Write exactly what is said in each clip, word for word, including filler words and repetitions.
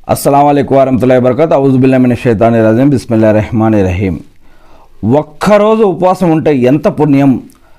అస్సలాము అలైకుం వరహ్మతుల్లాహి వబరకాతుహు. అఊజు బిల్లాహి మినష్ షైతానిర్ రజీమ్. బిస్మిల్లాహిర్ రహ్మానిర్ రహీం. ఒక్కరోజు ఉపవాసం ఉంటే ఎంత పుణ్యం!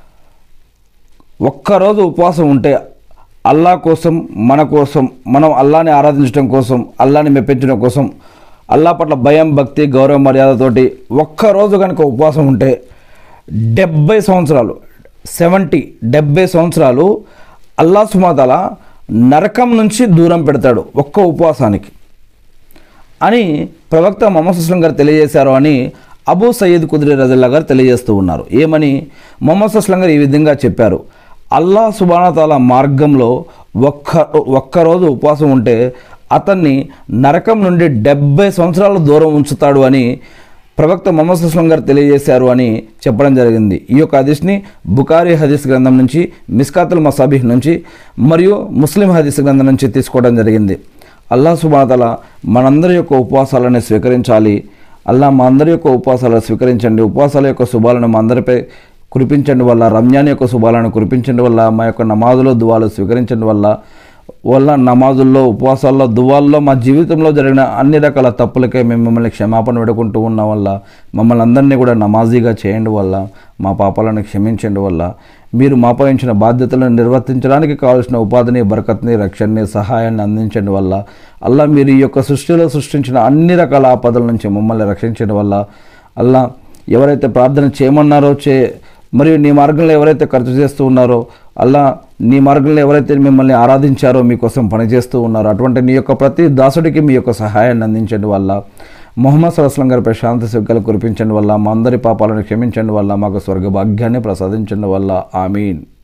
ఒక్కరోజు ఉపవాసం ఉంటే అల్లా కోసం, మన కోసం, మనం అల్లాని ఆరాధించడం కోసం, అల్లాని మెప్పించడం కోసం, అల్లా పట్ల భయం, భక్తి, గౌరవ మర్యాదతోటి ఒక్కరోజు కనుక ఉపవాసం ఉంటే డెబ్బై సంవత్సరాలు సెవెంటీ డెబ్బై సంవత్సరాలు అల్లా సుబ్హానహు వ తఆలా నరకం నుంచి దూరం పెడతాడు ఒక్క ఉపవాసానికి అని ప్రవక్త ముహమ్మద్ సల్లల్లాహు అలైహి వసల్లం గారు తెలియజేశారు అని అబూ సయ్యద్ ఖుద్రీ రజియల్లాహు గారు తెలియజేస్తూ ఉన్నారు. ఏమని ముహమ్మద్ సల్లల్లాహు అలైహి వసల్లం గారు ఈ విధంగా చెప్పారు, అల్లా సుబ్హానహు వ తఆలా మార్గంలో ఒక్క ఒక్కరోజు ఉపవాసం ఉంటే అతన్ని నరకం నుండి డెబ్బై సంవత్సరాలు దూరం ఉంచుతాడు అని ప్రవక్త ముహమ్మద్ సల్లల్లాహు అలైహి వసల్లం గారు తెలియజేశారు అని చెప్పడం జరిగింది. ఈ యొక్క హదీస్ని బుఖారీ హదీస్ గ్రంథం నుంచి, మిస్కాతుల్ మసాబిహ్ నుంచి మరియు ముస్లిం హదీస్ గ్రంథం నుంచి తీసుకోవడం జరిగింది. అల్లా సుబ్హానహు వ తఆలా మనందరి యొక్క ఉపవాసాలను స్వీకరించాలి. అల్లా మా అందరి యొక్క ఉపవాసాలను స్వీకరించండి. ఉపవాసాల యొక్క శుభాలను మా అందరిపై కురిపించండి వల్ల, రంజాన్ యొక్క శుభాలను కురిపించండి వల్ల, మా యొక్క నమాజులో దువాలు స్వీకరించండి వల్ల వల్ల నమాజుల్లో, ఉపవాసాల్లో, దువాల్లో మా జీవితంలో జరిగిన అన్ని రకాల తప్పులకే మేము మిమ్మల్ని క్షమాపణ పెడుకుంటూ ఉన్న వల్ల, మమ్మల్ని అందరినీ కూడా నమాజీగా చేయండి వల్ల, మా పాపాలను క్షమించండి వల్ల, మీరు మాపై ఉంచిన బాధ్యతలను నిర్వర్తించడానికి కావాల్సిన ఉపాధిని, బరకత్ని, రక్షణని, సహాయాన్ని అందించండి వల్ల, అల్లా మీరు ఈ యొక్క సృష్టిలో సృష్టించిన అన్ని రకాల ఆపదల నుంచి మమ్మల్ని రక్షించండి వల్ల, అల్లా ఎవరైతే ప్రార్థన చేయమన్నారో చే మరియు నీ మార్గంలో ఎవరైతే ఖర్చు చేస్తూ ఉన్నారో, అల్లా నీ మార్గంలో ఎవరైతే మిమ్మల్ని ఆరాధించారో, మీకోసం పనిచేస్తూ ఉన్నారో, అటువంటి నీ యొక్క ప్రతి దాసుడికి మీ యొక్క సహాయాన్ని అందించండి వల్ల, ముహమ్మద్ సల్లల్లాహు అలైహి వసల్లం గారిపై శాంతి సుఖాలు కురిపించండి వల్ల, మా అందరి పాపాలను క్షమించండి వల్ల, మాకు స్వర్గ భాగ్యాన్ని ప్రసాదించండి వల్ల. ఆమీన్.